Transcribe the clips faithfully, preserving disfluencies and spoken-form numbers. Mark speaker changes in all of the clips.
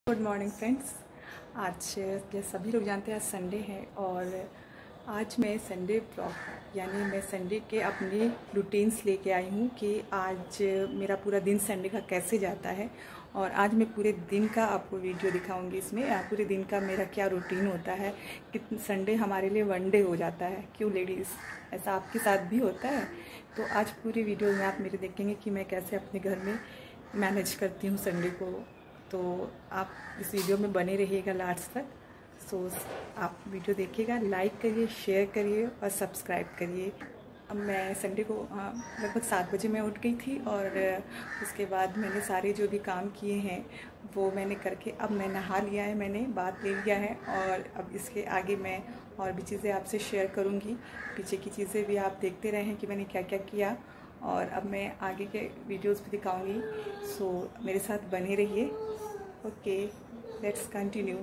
Speaker 1: Good morning friends. आज जैसे सभी लोग जानते हैं आज संडे है और आज मैं संडे ब्लॉग यानी मैं संडे के अपने रूटीन्स लेके आई हूँ कि आज मेरा पूरा दिन संडे का कैसे जाता है और आज मैं पूरे दिन का आपको वीडियो दिखाऊंगी। इसमें पूरे दिन का मेरा क्या रूटीन होता है, कितने संडे हमारे लिए वन डे हो जाता है। क्यों लेडीज़, ऐसा आपके साथ भी होता है? तो आज पूरी वीडियो में आप मेरे देखेंगे कि मैं कैसे अपने घर में मैनेज करती हूँ संडे को। तो आप इस वीडियो में बने रहिएगा लास्ट तक। सो आप वीडियो देखिएगा, लाइक करिए, शेयर करिए और सब्सक्राइब करिए। अब मैं संडे को लगभग सात बजे मैं उठ गई थी और उसके बाद मैंने सारे जो भी काम किए हैं वो मैंने करके अब मैं नहा लिया है, मैंने बात ले लिया है और अब इसके आगे मैं और भी चीज़ें आपसे शेयर करूँगी। पीछे की चीज़ें भी आप देखते रहें कि मैंने क्या क्या किया और अब मैं आगे के वीडियोस भी दिखाऊंगी। सो मेरे साथ बने रहिए। Okay, let's continue.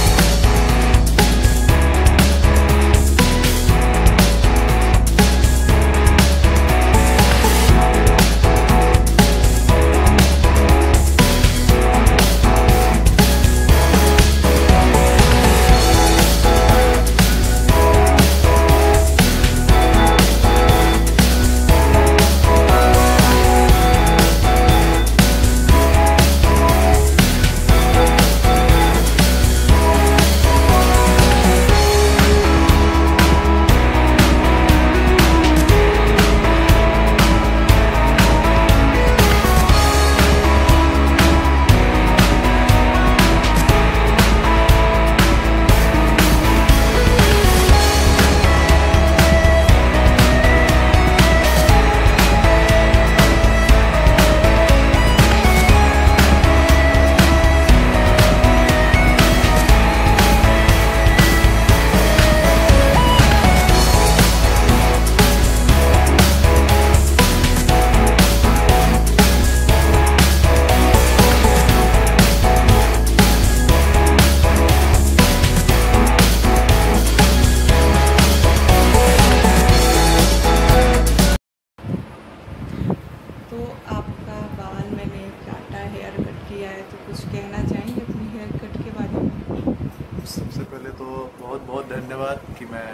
Speaker 1: तो आपका बाल मैंने काटा, हेयर कट किया है, तो कुछ कहना चाहेंगे अपनी हेयर कट के बारे में?
Speaker 2: सबसे पहले तो बहुत बहुत धन्यवाद कि मैं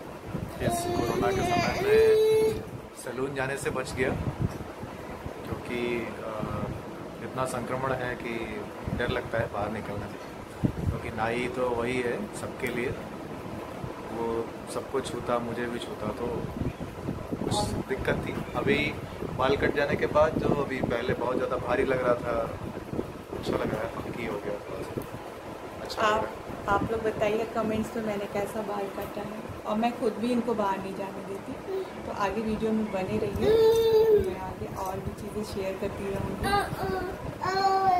Speaker 2: इस कोरोना के समय में सैलून जाने से बच गया, क्योंकि इतना संक्रमण है कि डर लगता है बाहर निकलने से। क्योंकि नाई तो वही है सबके लिए, वो सबको छूता, मुझे भी छूता, तो कुछ दिक्कत थी। अभी बाल कट जाने के बाद जो अभी पहले बहुत ज़्यादा भारी लग रहा था, अच्छा लग रहा है, फंकी हो गया थोड़ा सा, अच्छा
Speaker 1: आप
Speaker 2: लग रहा है।
Speaker 1: आप लोग बताइए कमेंट्स में मैंने कैसा बाल काटा है और मैं खुद भी इनको बाहर नहीं जाने देती। तो आगे वीडियो में बने रहिए, मैं आगे और भी चीज़ें शेयर करती रहूँगी।